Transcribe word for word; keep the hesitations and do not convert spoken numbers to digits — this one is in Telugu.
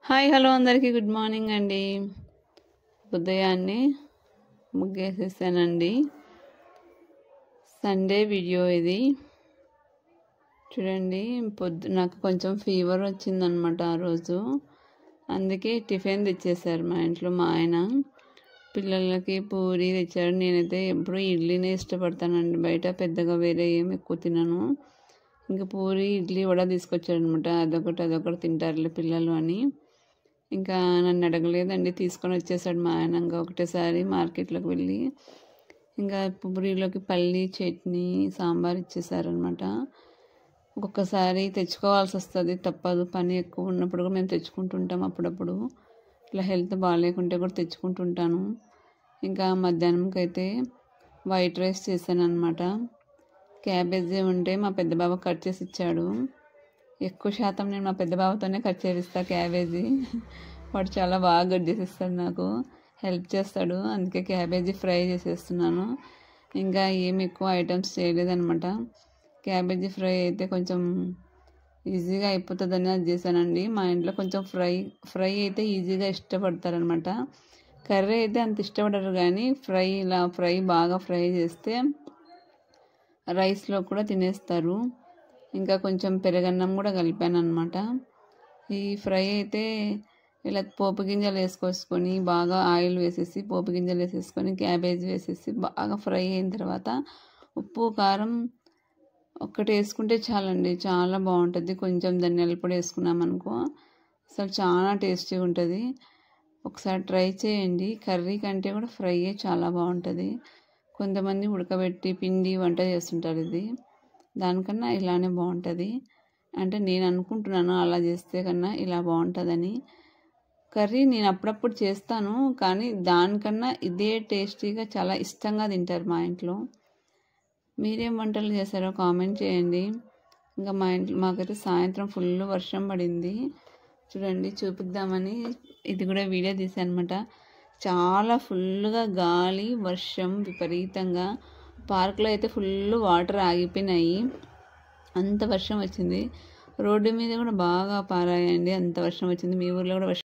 హాయ్ హలో అందరికీ గుడ్ మార్నింగ్ అండి. ఉదయాన్నే ముగ్గేసేసానండి. సండే వీడియో ఇది చూడండి. పొద్దు నాకు కొంచెం ఫీవర్ వచ్చిందనమాట ఆ రోజు, అందుకే టిఫిన్ తెచ్చేసారు మా ఇంట్లో మా ఆయన. పిల్లలకి పూరి తెచ్చారు. నేనైతే ఎప్పుడు ఇడ్లీనే ఇష్టపడతానండి, బయట పెద్దగా వేరే ఏం ఎక్కువ తినను. ఇంకా పూరి ఇడ్లీ వడ తీసుకొచ్చాడు అనమాట. అదొకటి అదొకటి తింటారులే పిల్లలు అని ఇంకా నన్ను అడగలేదండి, తీసుకొని వచ్చేసాడు మా ఆయన. ఇంకా ఒకటేసారి మార్కెట్లోకి వెళ్ళి ఇంకా పూరీలోకి పల్లి చట్నీ సాంబార్ ఇచ్చేసారనమాట. ఒక్కొక్కసారి తెచ్చుకోవాల్సి వస్తుంది, తప్పదు. పని ఎక్కువ ఉన్నప్పుడు కూడా మేము తెచ్చుకుంటుంటాం అప్పుడప్పుడు. ఇట్లా హెల్త్ బాగాలేకుంటే కూడా తెచ్చుకుంటుంటాను. ఇంకా మధ్యాహ్నంకి అయితే వైట్ రైస్ చేశాను అనమాట. క్యాబేజీ ఉంటే మా పెద్ద బాబు కట్ చేసి ఇచ్చాడు. ఎక్కువ శాతం నేను మా పెద్ద బాబుతోనే కట్ చేపిస్తాను క్యాబేజీ. వాడు చాలా బాగా కట్ చేసిస్తాడు, నాకు హెల్ప్ చేస్తాడు. అందుకే క్యాబేజీ ఫ్రై చేసేస్తున్నాను. ఇంకా ఏమి ఎక్కువ ఐటమ్స్ చేయలేదన్నమాట. క్యాబేజీ ఫ్రై అయితే కొంచెం ఈజీగా అయిపోతుందని అది చేశానండి. మా ఇంట్లో కొంచెం ఫ్రై ఫ్రై అయితే ఈజీగా ఇష్టపడతారనమాట. కర్రీ అయితే అంత ఇష్టపడరు, కానీ ఫ్రై ఇలా ఫ్రై బాగా ఫ్రై చేస్తే రైస్లో కూడా తినేస్తారు. ఇంకా కొంచెం పెరుగన్నం కూడా కలిపాను అనమాట. ఈ ఫ్రై అయితే ఇలా పోపు గింజలు వేసుకొసుకొని బాగా ఆయిల్ వేసేసి పోపు గింజలు వేసేసుకొని క్యాబేజీ వేసేసి బాగా ఫ్రై అయిన తర్వాత ఉప్పు కారం ఒక్కటి వేసుకుంటే చాలండి, చాలా బాగుంటుంది. కొంచెం ధనియాల పొడి వేసుకున్నాం అనుకో అసలు చాలా టేస్టీగా ఉంటుంది. ఒకసారి ట్రై చేయండి. కర్రీ కంటే కూడా ఫ్రైయే చాలా బాగుంటుంది. కొంతమంది ఉడకబెట్టి పిండి వంట చేస్తుంటారు, ఇది దానికన్నా ఇలానే బాగుంటుంది. అంటే నేను అనుకుంటున్నాను అలా చేస్తే కన్నా ఇలా బాగుంటుందని. కర్రీ నేను అప్పుడప్పుడు చేస్తాను, కానీ దానికన్నా ఇదే టేస్టీగా చాలా ఇష్టంగా తింటారు మా ఇంట్లో. మీరేం వంటలు చేశారో కామెంట్ చేయండి. ఇంకా మా ఇంట్లో మాకైతే సాయంత్రం ఫుల్ వర్షం పడింది చూడండి, చూపిద్దామని ఇది కూడా వీడియో తీసాను అనమాట. చాలా ఫుల్గా గాలి వర్షం విపరీతంగా. పార్క్లో అయితే ఫుల్ వాటర్ ఆగిపోయినాయి, అంత వర్షం వచ్చింది. రోడ్డు మీద కూడా బాగా పారాయండి, అంత వర్షం వచ్చింది. మీ ఊర్లో కూడా వర్షం